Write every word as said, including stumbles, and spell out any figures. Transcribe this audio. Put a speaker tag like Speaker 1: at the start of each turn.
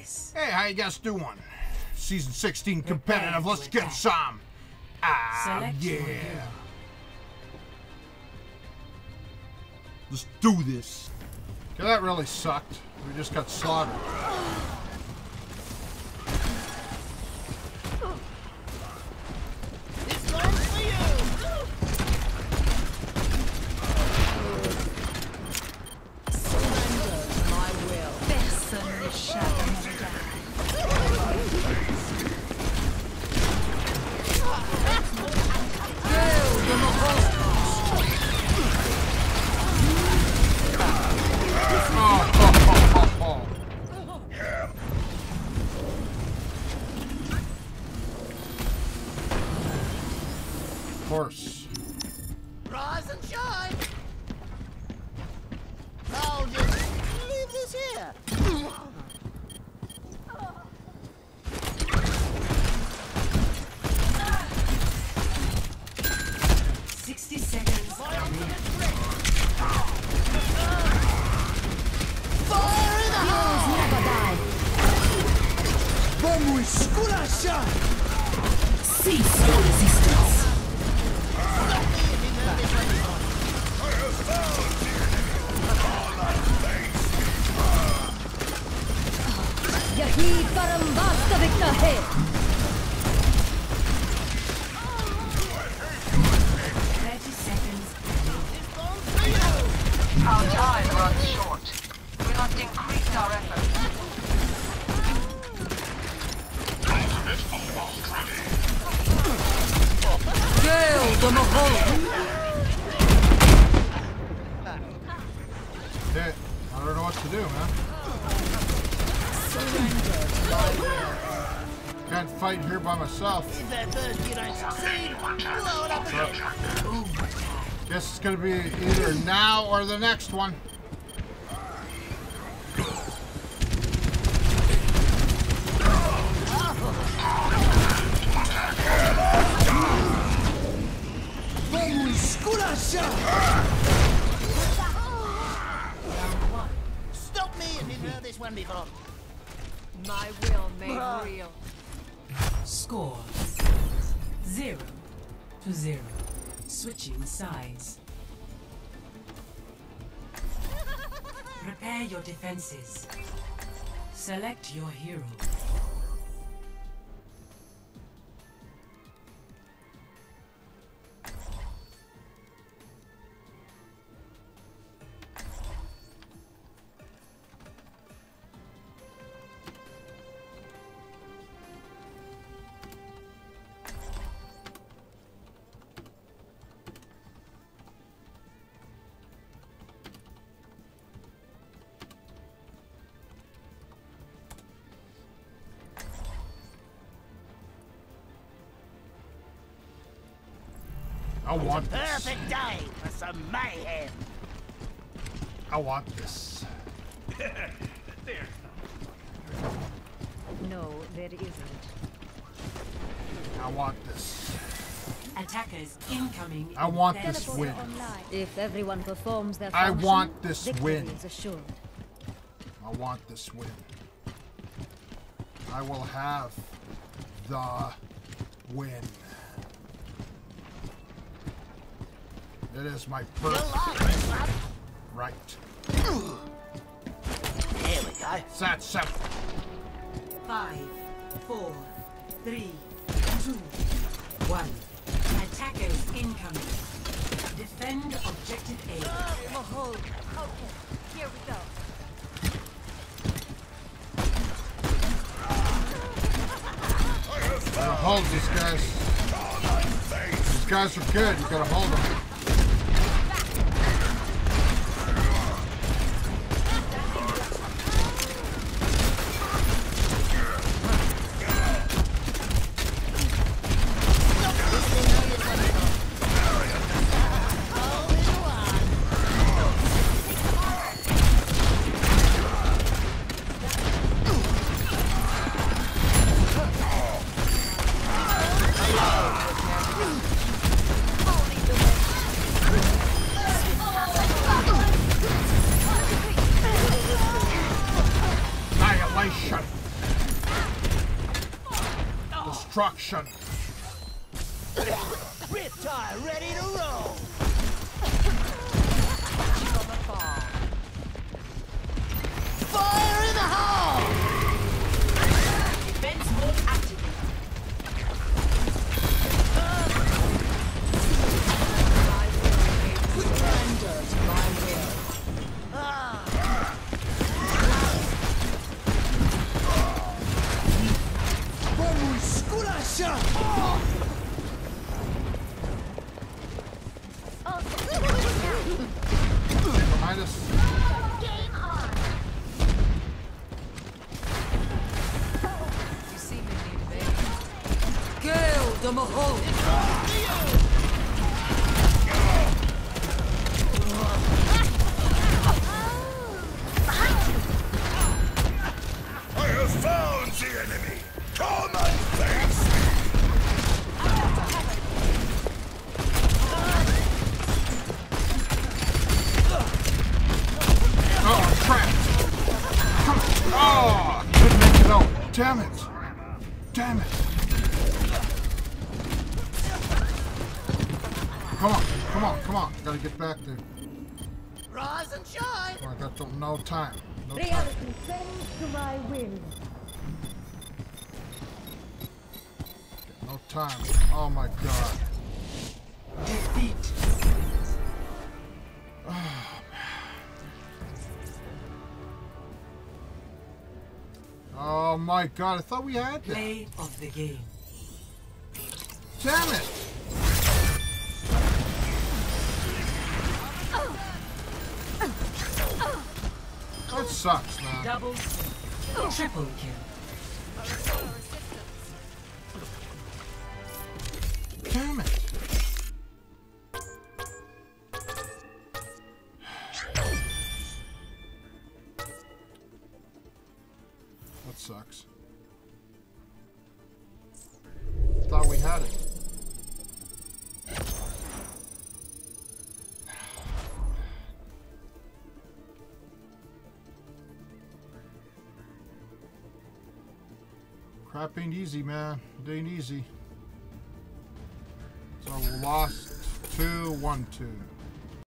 Speaker 1: Yes.
Speaker 2: Hey, how you guys doing? Season sixteen competitive. Let's get some. Ah, yeah. Let's do this. Okay, that really sucked. We just got slaughtered.
Speaker 3: This one's for you. Surrender to my will. Personne shall never die.
Speaker 2: Of course.
Speaker 3: Rise and shine. I'll just leave this here.
Speaker 1: Sixty seconds.
Speaker 3: Fire in the heroes never die. Vamos esculachar.
Speaker 1: Cease your resistance.
Speaker 4: यही परम वास्तविकता है।
Speaker 1: Thirty seconds.
Speaker 5: Our time runs short. We must increase our efforts.
Speaker 1: Gale the Mahal.
Speaker 2: Okay, I don't know what to do, man.
Speaker 3: Surrender to my will.
Speaker 2: Can't fight here by myself.
Speaker 3: If at first you don't succeed, blow it up again.
Speaker 2: Guess it's gonna be either now or the next one.
Speaker 3: Vamos esculachar. Stop me if you've heard this one before.
Speaker 5: My will made real.
Speaker 1: Score zero to zero. Switching sides. Prepare your defenses. Select your hero.
Speaker 2: I want this.
Speaker 3: Perfect day for some mayhem.
Speaker 2: I want this.
Speaker 4: No, there isn't.
Speaker 2: I want this.
Speaker 1: Attackers incoming.
Speaker 2: I want this win.
Speaker 4: If everyone performs their
Speaker 2: I
Speaker 4: function,
Speaker 2: want this
Speaker 4: victory
Speaker 2: win.
Speaker 4: is assured.
Speaker 2: I want this win. I will have the win. It is my
Speaker 3: You'll
Speaker 2: birth
Speaker 3: like this one.
Speaker 2: right.
Speaker 3: Here we go.
Speaker 2: That's seven.
Speaker 1: Five, four, three, two, one. Attackers incoming. Defend objective A.
Speaker 3: Oh,
Speaker 4: Okay, here we go.
Speaker 2: Gotta hold these guys. These guys are good. You gotta hold them. destruction.
Speaker 6: Riptide ready to roll. Fire in the hole!
Speaker 1: Defense mode activated.
Speaker 3: Surrender to my will.
Speaker 6: Vamos esculachar!
Speaker 2: Behind us.
Speaker 3: You see me in vain. Gale the Mahal.
Speaker 7: I have found the enemy! Come and face me!
Speaker 2: Oh, I'm trapped. Oh, couldn't make it out. Damn it. Damn it. Come on, come on, come on. Gotta get back there.
Speaker 6: Rise and shine!
Speaker 2: Oh, I got no, no time. No time.
Speaker 4: Reality bends to my will.
Speaker 2: No time. Oh my god.
Speaker 1: Defeat.
Speaker 2: Oh my god, I thought we had that.
Speaker 1: Play of the game.
Speaker 2: Damn it! That sucks, man.
Speaker 1: Double kill. Triple kill.
Speaker 2: Damn it! That sucks. Thought we had it. Crap ain't easy, man. It ain't easy. So we lost two, one, two.